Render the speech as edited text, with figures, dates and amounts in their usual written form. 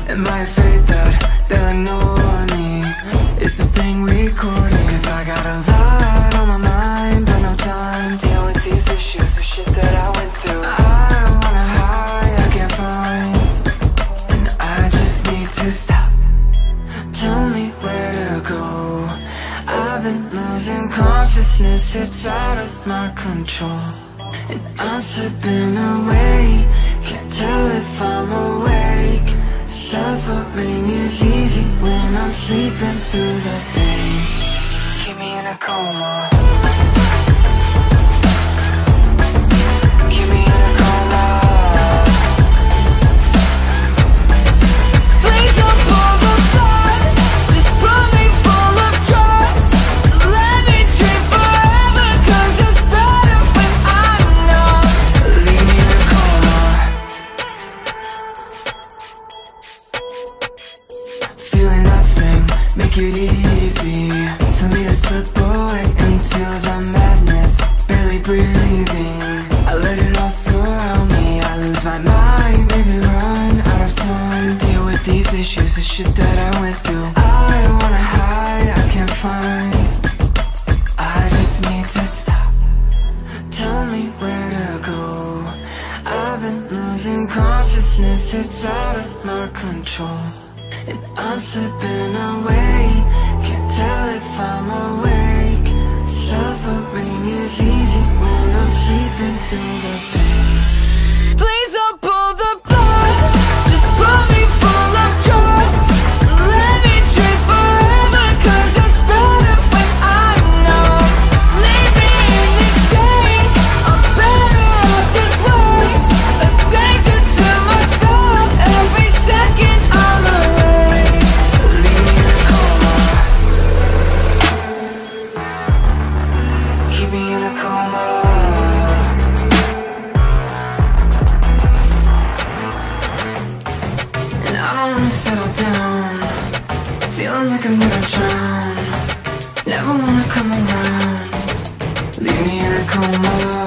Am I afraid that they'll ignore me? Is this thing recording? Cause I got a lot on my mind, but no time deal with these issues, the shit that I went through. I wanna high, I can't find, and I just need to stop. Tell me where to go. I've been losing consciousness, it's out of my control, and I'm slipping away. Can't tell if I'm awake. Suffering is easy when I'm sleeping through the pain. Keep me in a coma. Keep me in a coma. Please don't pull the plug. Just put me full of drugs. Let me drink forever, cause it's better when I'm numb. Leave me in a coma. Feeling nothing, make it easy for me to slip away into the madness. Barely breathing, I let it all surround me. I lose my mind, maybe run out of time. Deal with these issues, the shit that I went through. I wanna hide, I can't find. I just need to stop. Tell me where to go. I've been losing consciousness, it's out of my control, and I'm slipping away. Can't tell if I'm awake. Suffering is easy when I'm sleeping through the pain. Please don't pull the plug. Just put me full of drugs. Let me drink forever, cause it's better when I'm numb. Leave me in this state, I'm better off this way. A danger to myself, every second I'm away. Leave me in a coma. Keep me in a coma. And I don't wanna settle down, feeling like I'm gonna drown. Never wanna come around. Leave me in a coma.